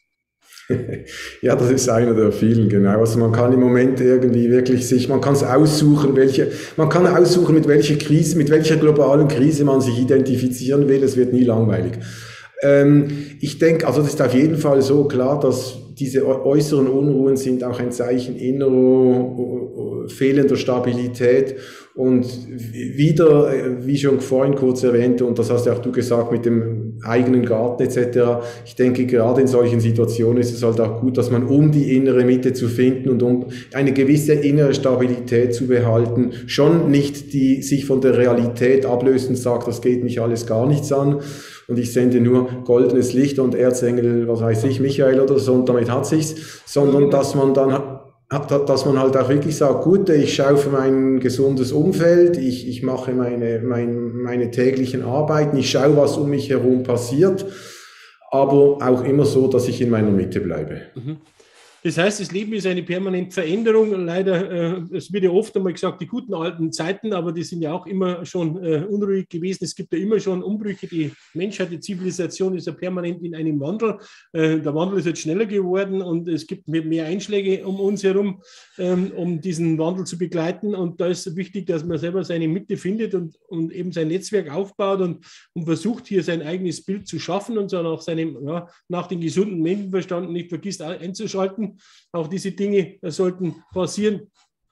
Ja, das ist einer der vielen, genau. Also man kann im Moment irgendwie wirklich sich, man kann es aussuchen, welche, man kann aussuchen, mit welcher Krise, mit welcher globalen Krise man sich identifizieren will. Es wird nie langweilig. Ähm, ich denke, also das ist auf jeden Fall so klar, dass diese äußeren Unruhen sind auch ein Zeichen innerer fehlender Stabilität und wieder, wie schon vorhin kurz erwähnte, und das hast ja auch du gesagt mit dem eigenen Garten et cetera. Ich denke, gerade in solchen Situationen ist es halt auch gut, dass man, um die innere Mitte zu finden und um eine gewisse innere Stabilität zu behalten, schon nicht die sich von der Realität ablöst und sagt, das geht mich alles gar nichts an und ich sende nur goldenes Licht und Erzengel, was weiß ich, Michael oder so, und damit hat sich's, sondern dass man dann dass man halt auch wirklich sagt, gut, ich schaue für mein gesundes Umfeld, ich, ich mache meine, meine, meine täglichen Arbeiten, ich schaue, was um mich herum passiert, aber auch immer so, dass ich in meiner Mitte bleibe. Mhm. Das heißt, das Leben ist eine permanente Veränderung. Leider, äh, es wird ja oft einmal gesagt, die guten alten Zeiten, aber die sind ja auch immer schon äh, unruhig gewesen. Es gibt ja immer schon Umbrüche. Die Menschheit, die Zivilisation ist ja permanent in einem Wandel. Äh, der Wandel ist jetzt schneller geworden und es gibt mehr, mehr Einschläge um uns herum, ähm, um diesen Wandel zu begleiten. Und da ist wichtig, dass man selber seine Mitte findet und, und eben sein Netzwerk aufbaut und, und versucht, hier sein eigenes Bild zu schaffen und so nach seinem, ja, nach dem gesunden Menschenverstand nicht vergisst einzuschalten. Auch diese Dinge sollten passieren.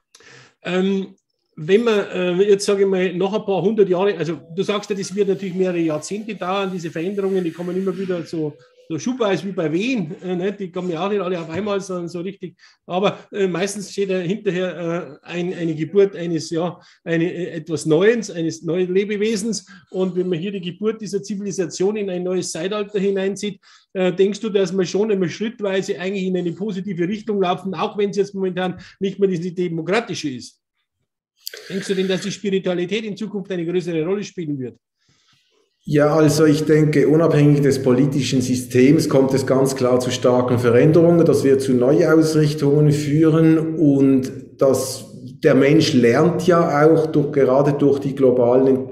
Ähm, wenn man äh, jetzt, sage ich mal, noch ein paar hundert Jahre, also du sagst ja, das wird natürlich mehrere Jahrzehnte dauern, diese Veränderungen, die kommen immer wieder so, so schubweise wie bei Wehen, äh, ne? Die kommen ja auch nicht alle auf einmal, sondern so richtig, aber äh, meistens steht ja hinterher äh, ein, eine Geburt eines, ja, eine, äh, etwas Neues, eines neuen Lebewesens, und wenn man hier die Geburt dieser Zivilisation in ein neues Zeitalter hineinzieht, äh, denkst du, dass wir schon einmal schrittweise eigentlich in eine positive Richtung laufen, auch wenn es jetzt momentan nicht mehr diese demokratische ist? Denkst du denn, dass die Spiritualität in Zukunft eine größere Rolle spielen wird? Ja, also ich denke, unabhängig des politischen Systems kommt es ganz klar zu starken Veränderungen. Das wird zu Neuausrichtungen führen, und das, der Mensch lernt ja auch durch, gerade durch die globalen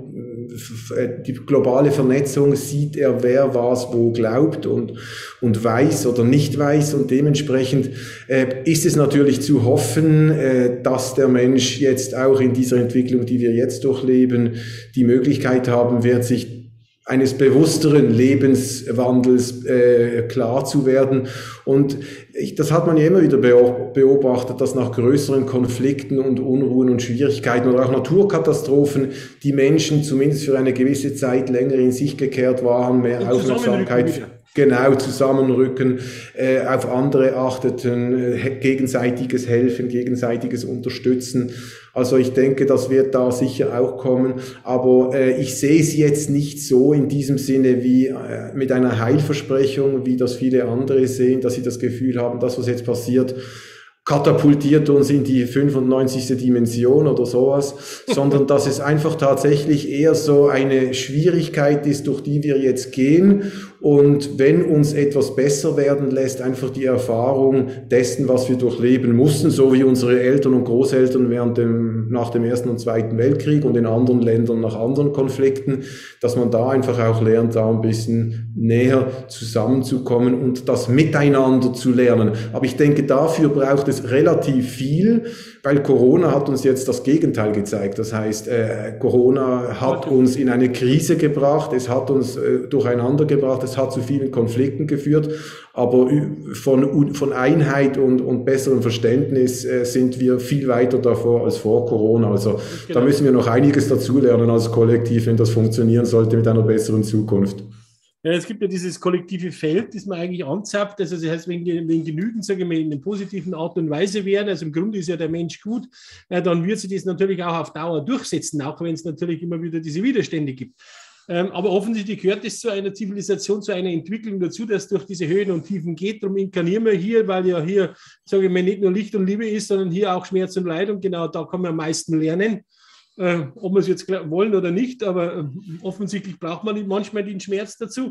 die globale Vernetzung sieht er, wer was wo glaubt und, und weiß oder nicht weiß, und dementsprechend äh, ist es natürlich zu hoffen, äh, dass der Mensch jetzt auch in dieser Entwicklung, die wir jetzt durchleben, die Möglichkeit haben wird, sich eines bewussteren Lebenswandels äh, klar zu werden. Und ich, das hat man ja immer wieder beobachtet, dass nach größeren Konflikten und Unruhen und Schwierigkeiten oder auch Naturkatastrophen die Menschen zumindest für eine gewisse Zeit länger in sich gekehrt waren, mehr Aufmerksamkeit, genau, zusammenrücken, äh, auf andere achteten, äh, gegenseitiges Helfen, gegenseitiges Unterstützen. Also ich denke, das wird da sicher auch kommen, aber äh, ich sehe es jetzt nicht so in diesem Sinne wie äh, mit einer Heilversprechung, wie das viele andere sehen, dass sie das Gefühl haben, das, was jetzt passiert, katapultiert uns in die fünfundneunzigste Dimension oder sowas, sondern dass es einfach tatsächlich eher so eine Schwierigkeit ist, durch die wir jetzt gehen, und wenn uns etwas besser werden lässt, einfach die Erfahrung dessen, was wir durchleben mussten, so wie unsere Eltern und Großeltern während dem, nach dem Ersten und Zweiten Weltkrieg und in anderen Ländern nach anderen Konflikten, dass man da einfach auch lernt, da ein bisschen näher zusammenzukommen und das miteinander zu lernen. Aber ich denke, dafür braucht es relativ viel, weil Corona hat uns jetzt das Gegenteil gezeigt. Das heißt, äh, Corona hat uns in eine Krise gebracht, es hat uns äh, durcheinander gebracht, es hat zu vielen Konflikten geführt, aber von, von Einheit und, und besserem Verständnis äh, sind wir viel weiter davor als vor Corona. Also genau. Da müssen wir noch einiges dazulernen als Kollektiv, wenn das funktionieren sollte mit einer besseren Zukunft. Ja, es gibt ja dieses kollektive Feld, das man eigentlich anzapft. Also das heißt, wenn, wenn genügend, sage ich mal, in einer positiven Art und Weise wären, also im Grunde ist ja der Mensch gut, äh, dann wird sich das natürlich auch auf Dauer durchsetzen, auch wenn es natürlich immer wieder diese Widerstände gibt. Ähm, aber offensichtlich gehört es zu einer Zivilisation, zu einer Entwicklung dazu, dass es durch diese Höhen und Tiefen geht. Darum inkarnieren wir hier, weil ja hier, sage ich mal, nicht nur Licht und Liebe ist, sondern hier auch Schmerz und Leid, und genau da kann man am meisten lernen. Äh, ob wir es jetzt wollen oder nicht, aber äh, offensichtlich braucht man manchmal den Schmerz dazu.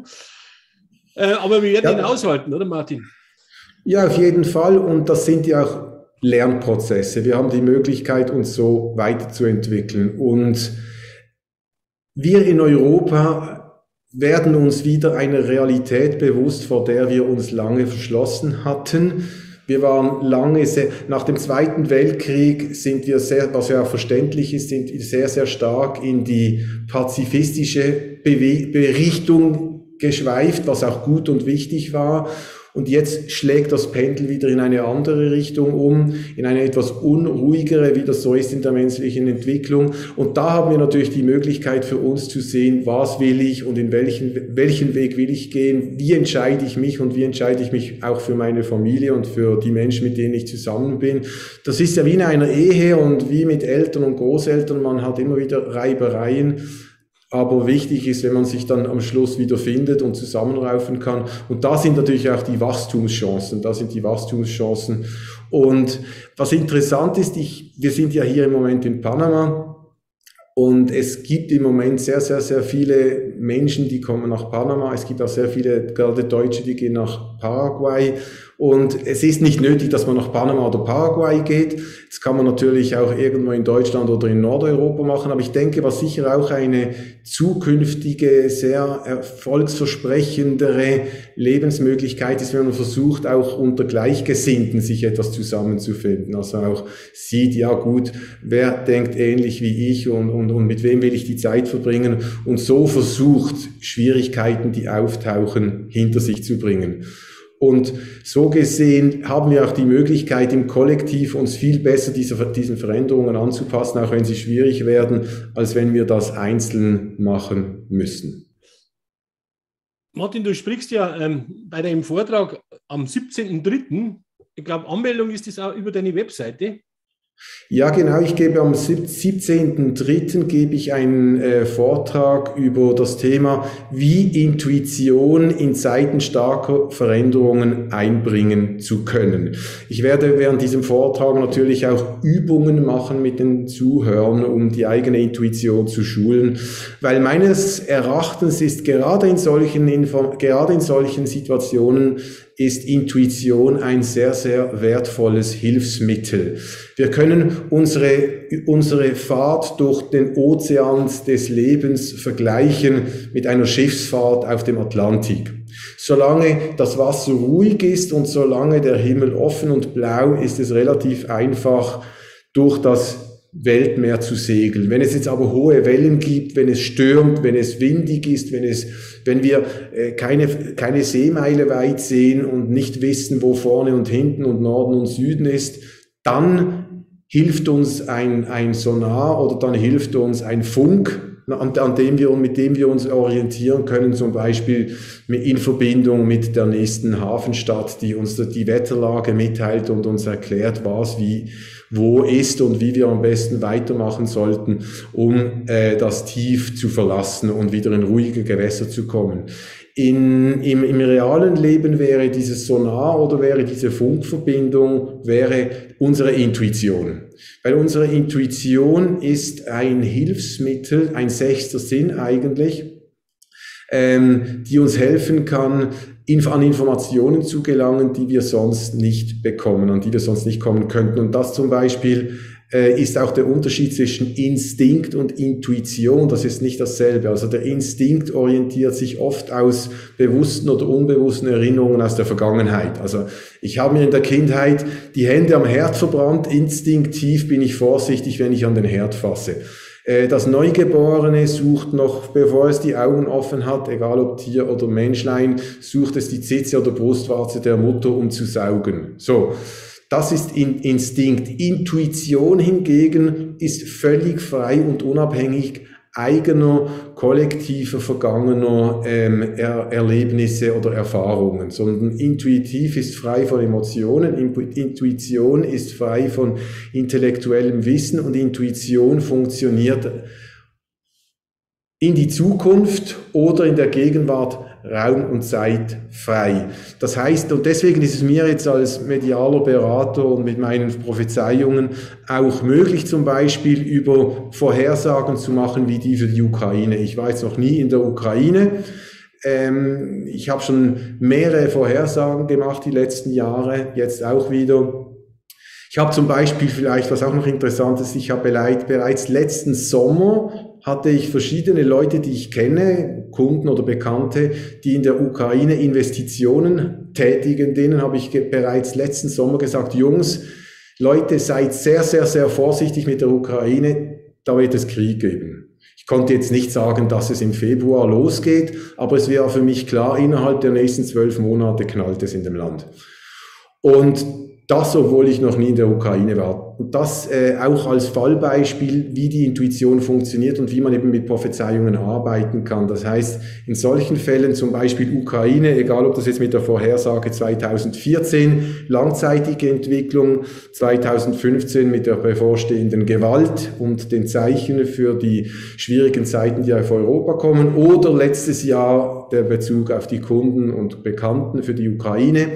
Äh, aber wir werden ja ihn aushalten, oder Martin? Ja, auf jeden Fall, und das sind ja auch Lernprozesse. Wir haben die Möglichkeit, uns so weiterzuentwickeln, und wir in Europa werden uns wieder einer Realität bewusst, vor der wir uns lange verschlossen hatten. Wir waren lange sehr, nach dem Zweiten Weltkrieg sind wir sehr, was ja auch verständlich ist, sind wir sehr, sehr stark in die pazifistische Bewe- Richtung geschweift, was auch gut und wichtig war. Und jetzt schlägt das Pendel wieder in eine andere Richtung um, in eine etwas unruhigere, wie das so ist in der menschlichen Entwicklung. Und da haben wir natürlich die Möglichkeit für uns zu sehen, was will ich und in welchen, welchen Weg will ich gehen, wie entscheide ich mich und wie entscheide ich mich auch für meine Familie und für die Menschen, mit denen ich zusammen bin. Das ist ja wie in einer Ehe und wie mit Eltern und Großeltern, man hat immer wieder Reibereien. Aber wichtig ist, wenn man sich dann am Schluss wieder findet und zusammenraufen kann. Und da sind natürlich auch die Wachstumschancen. Da sind die Wachstumschancen. Und was interessant ist, ich, wir sind ja hier im Moment in Panama. Und es gibt im Moment sehr, sehr, sehr viele Menschen, die kommen nach Panama. Es gibt auch sehr viele, gerade Deutsche, die gehen nach Paraguay. Und es ist nicht nötig, dass man nach Panama oder Paraguay geht. Das kann man natürlich auch irgendwo in Deutschland oder in Nordeuropa machen. Aber ich denke, was sicher auch eine zukünftige, sehr erfolgsversprechendere Lebensmöglichkeit ist, wenn man versucht, auch unter Gleichgesinnten sich etwas zusammenzufinden. Also auch sieht, ja gut, wer denkt ähnlich wie ich und, und, und mit wem will ich die Zeit verbringen? Und so versucht, Schwierigkeiten, die auftauchen, hinter sich zu bringen. Und so gesehen haben wir auch die Möglichkeit, im Kollektiv uns viel besser dieser, diesen Veränderungen anzupassen, auch wenn sie schwierig werden, als wenn wir das einzeln machen müssen. Martin, du sprichst ja ähm, bei deinem Vortrag am siebzehnten dritten Ich glaube, Anmeldung ist das auch über deine Webseite. Ja, genau. Ich gebe am siebzehnten dritten gebe ich einen äh, Vortrag über das Thema, wie Intuition in Zeiten starker Veränderungen einbringen zu können. Ich werde während diesem Vortrag natürlich auch Übungen machen mit den Zuhörern, um die eigene Intuition zu schulen, weil meines Erachtens ist gerade in solchen Info- gerade in solchen Situationen ist Intuition ein sehr, sehr wertvolles Hilfsmittel. Wir können unsere, unsere Fahrt durch den Ozean des Lebens vergleichen mit einer Schiffsfahrt auf dem Atlantik. Solange das Wasser ruhig ist und solange der Himmel offen und blau, ist es relativ einfach, durch das Weltmeer zu segeln. Wenn es jetzt aber hohe Wellen gibt, wenn es stürmt, wenn es windig ist, wenn es, wenn wir äh, keine, keine Seemeile weit sehen und nicht wissen, wo vorne und hinten und Norden und Süden ist, dann hilft uns ein, ein Sonar oder dann hilft uns ein Funk, an, an dem wir, mit dem wir uns orientieren können, zum Beispiel in Verbindung mit der nächsten Hafenstadt, die uns die Wetterlage mitteilt und uns erklärt, was wie wo ist und wie wir am besten weitermachen sollten, um äh, das Tief zu verlassen und wieder in ruhige Gewässer zu kommen. In, im, im realen Leben wäre dieses Sonar oder wäre diese Funkverbindung, wäre unsere Intuition. Weil unsere Intuition ist ein Hilfsmittel, ein sechster Sinn eigentlich, ähm, die uns helfen kann, an Informationen zu gelangen, die wir sonst nicht bekommen, an die wir sonst nicht kommen könnten. Und das zum Beispiel äh, ist auch der Unterschied zwischen Instinkt und Intuition. Das ist nicht dasselbe. Also der Instinkt orientiert sich oft aus bewussten oder unbewussten Erinnerungen aus der Vergangenheit. Also ich habe mir in der Kindheit die Hände am Herd verbrannt. Instinktiv bin ich vorsichtig, wenn ich an den Herd fasse. Das Neugeborene sucht noch, bevor es die Augen offen hat, egal ob Tier oder Menschlein, sucht es die Zitze oder Brustwarze der Mutter, um zu saugen. So, das ist Instinkt. Intuition hingegen ist völlig frei und unabhängig eigener, kollektiver, vergangener ähm, er Erlebnisse oder Erfahrungen, sondern intuitiv ist frei von Emotionen, Intuition ist frei von intellektuellem Wissen und Intuition funktioniert in die Zukunft oder in der Gegenwart Raum und Zeit frei. Das heißt, und deswegen ist es mir jetzt als medialer Berater und mit meinen Prophezeiungen auch möglich, zum Beispiel über Vorhersagen zu machen, wie die für die Ukraine. Ich war jetzt noch nie in der Ukraine. Ähm, ich habe schon mehrere Vorhersagen gemacht die letzten Jahre, jetzt auch wieder. Ich habe zum Beispiel vielleicht, was auch noch interessant ist, ich habe bereits letzten Sommer hatte ich verschiedene Leute, die ich kenne, Kunden oder Bekannte, die in der Ukraine Investitionen tätigen. Denen habe ich bereits letzten Sommer gesagt, Jungs, Leute, seid sehr, sehr, sehr vorsichtig mit der Ukraine, da wird es Krieg geben. Ich konnte jetzt nicht sagen, dass es im Februar losgeht, aber es wäre für mich klar, innerhalb der nächsten zwölf Monate knallt es in dem Land. Und das, obwohl ich noch nie in der Ukraine war. Und das äh, auch als Fallbeispiel, wie die Intuition funktioniert und wie man eben mit Prophezeiungen arbeiten kann. Das heißt, in solchen Fällen, zum Beispiel Ukraine, egal ob das jetzt mit der Vorhersage zweitausendvierzehn, langzeitige Entwicklung, zweitausendfünfzehn mit der bevorstehenden Gewalt und den Zeichen für die schwierigen Zeiten, die auf Europa kommen, oder letztes Jahr der Bezug auf die Kunden und Bekannten für die Ukraine.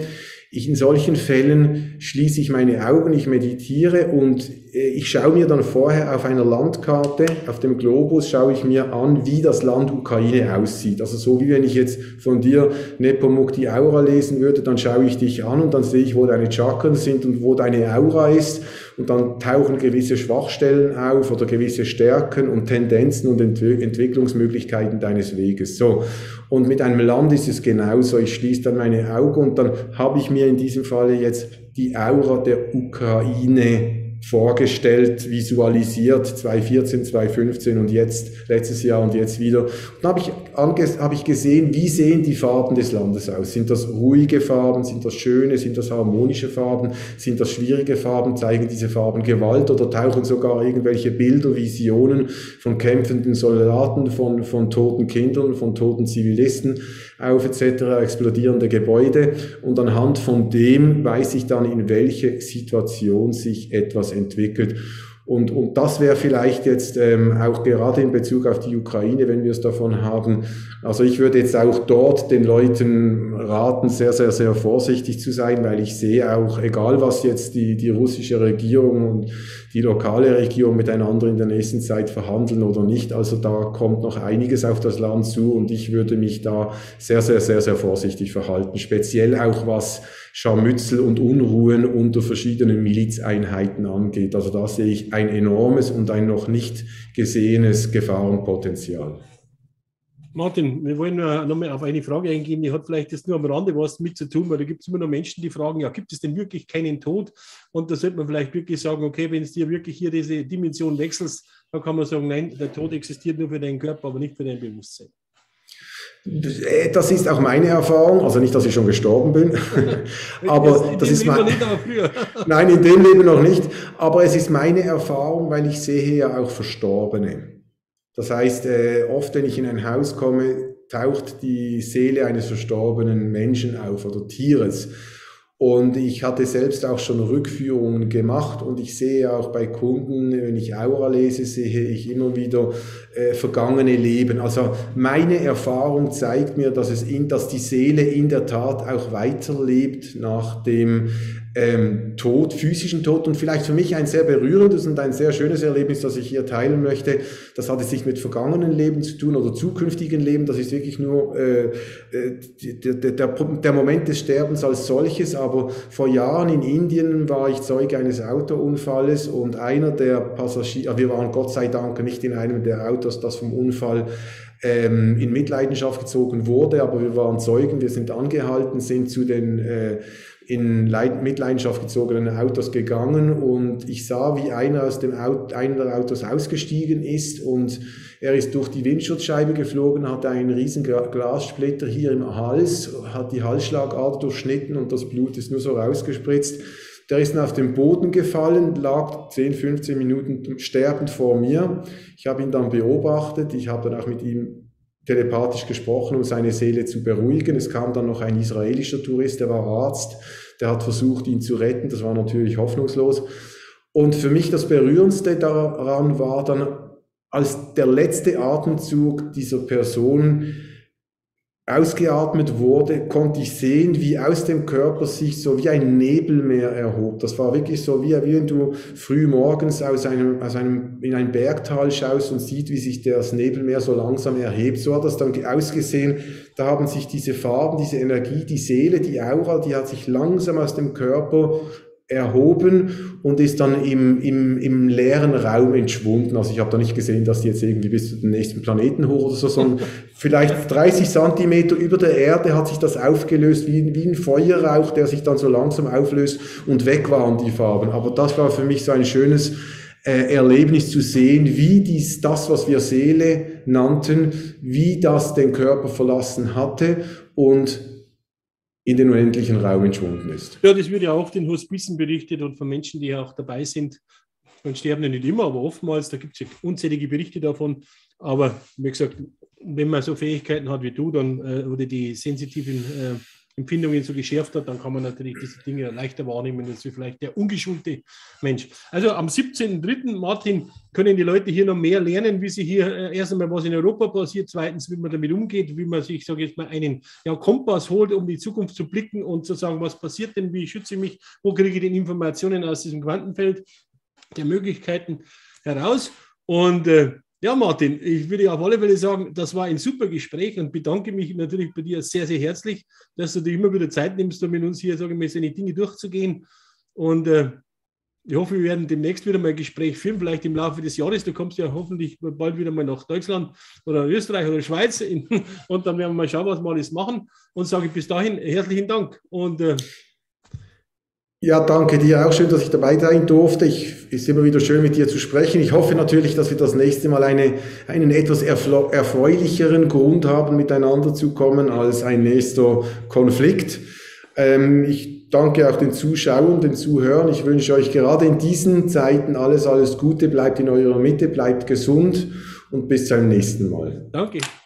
Ich, in solchen Fällen schließe ich meine Augen, ich meditiere und ich schaue mir dann vorher auf einer Landkarte, auf dem Globus, schaue ich mir an, wie das Land Ukraine aussieht. Also so wie wenn ich jetzt von dir Nepomuk die Aura lesen würde, dann schaue ich dich an und dann sehe ich, wo deine Chakren sind und wo deine Aura ist. Und dann tauchen gewisse Schwachstellen auf oder gewisse Stärken und Tendenzen und Entwi- Entwicklungsmöglichkeiten deines Weges. So. Und mit einem Land ist es genauso. Ich schließe dann meine Augen und dann habe ich mir in diesem Falle jetzt die Aura der Ukraine vorgestellt, visualisiert, zweitausendvierzehn, zweitausendfünfzehn und jetzt, letztes Jahr und jetzt wieder. Und dann habe ich, ange- habe ich gesehen, wie sehen die Farben des Landes aus? Sind das ruhige Farben? Sind das schöne? Sind das harmonische Farben? Sind das schwierige Farben? Zeigen diese Farben Gewalt oder tauchen sogar irgendwelche Bilder, Visionen von kämpfenden Soldaten, von, von toten Kindern, von toten Zivilisten auf et cetera, explodierende Gebäude und anhand von dem weiß ich dann, in welche Situation sich etwas entwickelt. Und, und das wäre vielleicht jetzt ähm, auch gerade in Bezug auf die Ukraine, wenn wir es davon haben. Also ich würde jetzt auch dort den Leuten raten, sehr, sehr, sehr vorsichtig zu sein, weil ich sehe auch, egal was jetzt die, die russische Regierung und die lokale Regierung miteinander in der nächsten Zeit verhandeln oder nicht, also da kommt noch einiges auf das Land zu und ich würde mich da sehr, sehr, sehr, sehr vorsichtig verhalten, speziell auch was Scharmützel und Unruhen unter verschiedenen Milizeinheiten angeht. Also da sehe ich ein enormes und ein noch nicht gesehenes Gefahrenpotenzial. Martin, wir wollen noch mal auf eine Frage eingehen, die hat vielleicht jetzt nur am Rande was mit zu tun, weil da gibt es immer noch Menschen, die fragen, ja, gibt es denn wirklich keinen Tod? Und da sollte man vielleicht wirklich sagen, okay, wenn es dir wirklich hier diese Dimension wechselst, dann kann man sagen, nein, der Tod existiert nur für deinen Körper, aber nicht für dein Bewusstsein. Das ist auch meine Erfahrung, also nicht, dass ich schon gestorben bin, aber das ist mein, nicht, aber früher. Nein, in dem Leben noch nicht, aber es ist meine Erfahrung, weil ich sehe ja auch Verstorbene. Das heißt, äh, oft, wenn ich in ein Haus komme, taucht die Seele eines verstorbenen Menschen auf oder Tieres. Und ich hatte selbst auch schon Rückführungen gemacht und ich sehe auch bei Kunden, wenn ich Aura lese, sehe ich immer wieder äh, vergangene Leben. Also meine Erfahrung zeigt mir, dass es in, dass die Seele in der Tat auch weiterlebt nach dem ähm, Tod, physischen Tod und vielleicht für mich ein sehr berührendes und ein sehr schönes Erlebnis, das ich hier teilen möchte. Das hat es nicht mit vergangenen Leben zu tun oder zukünftigen Leben. Das ist wirklich nur äh, der, der, der, der Moment des Sterbens als solches. Aber vor Jahren in Indien war ich Zeuge eines Autounfalles und einer der Passagiere, wir waren Gott sei Dank nicht in einem der Autos, das vom Unfall ähm, in Mitleidenschaft gezogen wurde, aber wir waren Zeugen, wir sind angehalten, sind zu den äh, in Mitleidenschaft gezogenen Autos gegangen und ich sah, wie einer aus dem Auto, einer der Autos ausgestiegen ist und er ist durch die Windschutzscheibe geflogen, hatte einen riesen Glassplitter hier im Hals, hat die Halsschlagader durchschnitten und das Blut ist nur so rausgespritzt. Der ist dann auf den Boden gefallen, lag zehn, fünfzehn Minuten sterbend vor mir. Ich habe ihn dann beobachtet, ich habe dann auch mit ihm telepathisch gesprochen, um seine Seele zu beruhigen. Es kam dann noch ein israelischer Tourist, der war Arzt, der hat versucht, ihn zu retten. Das war natürlich hoffnungslos. Und für mich das Berührendste daran war dann, als der letzte Atemzug dieser Person ausgeatmet wurde, konnte ich sehen, wie aus dem Körper sich so wie ein Nebelmeer erhob. Das war wirklich so, wie, wie wenn du früh morgens aus einem, aus einem, in ein Bergtal schaust und siehst, wie sich das Nebelmeer so langsam erhebt. So hat das dann ausgesehen. Da haben sich diese Farben, diese Energie, die Seele, die Aura, die hat sich langsam aus dem Körper erhoben und ist dann im, im, im leeren Raum entschwunden. Also ich habe da nicht gesehen, dass die jetzt irgendwie bis zu den nächsten Planeten hoch oder so, sondern vielleicht dreißig Zentimeter über der Erde hat sich das aufgelöst, wie, wie ein Feuerrauch, der sich dann so langsam auflöst und weg waren die Farben. Aber das war für mich so ein schönes äh, Erlebnis zu sehen, wie dies, das, was wir Seele nannten, wie das den Körper verlassen hatte und in den unendlichen Raum entschwunden ist. Ja, das wird ja auch den Hospizen berichtet und von Menschen, die ja auch dabei sind. Man sterben ja nicht immer, aber oftmals, da gibt es ja unzählige Berichte davon. Aber wie gesagt, wenn man so Fähigkeiten hat wie du, dann äh, oder die sensitiven äh, Empfindungen so geschärft hat, dann kann man natürlich diese Dinge leichter wahrnehmen als vielleicht der ungeschulte Mensch. Also am siebzehnten dritten Martin, können die Leute hier noch mehr lernen, wie sie hier äh, erst einmal was in Europa passiert, zweitens, wie man damit umgeht, wie man sich, sage ich jetzt mal, einen ja, Kompass holt, um die Zukunft zu blicken und zu sagen, was passiert denn, wie schütze ich mich, wo kriege ich die Informationen aus diesem Quantenfeld der Möglichkeiten heraus. Und äh, ja, Martin, ich würde auf alle Fälle sagen, das war ein super Gespräch und bedanke mich natürlich bei dir sehr, sehr herzlich, dass du dir immer wieder Zeit nimmst, um mit uns hier, sagen wir, seine Dinge durchzugehen. Und äh, ich hoffe, wir werden demnächst wieder mal ein Gespräch führen, vielleicht im Laufe des Jahres. Du kommst ja hoffentlich bald wieder mal nach Deutschland oder Österreich oder Schweiz und dann werden wir mal schauen, was wir alles machen. Und sage bis dahin herzlichen Dank. Und äh, ja, danke dir auch. Schön, dass ich dabei sein durfte. Ich, ist immer wieder schön, mit dir zu sprechen. Ich hoffe natürlich, dass wir das nächste Mal eine, einen etwas erfreulicheren Grund haben, miteinander zu kommen, als ein nächster Konflikt. Ähm, ich danke auch den Zuschauern, den Zuhörern. Ich wünsche euch gerade in diesen Zeiten alles, alles Gute. Bleibt in eurer Mitte, bleibt gesund und bis zum nächsten Mal. Danke.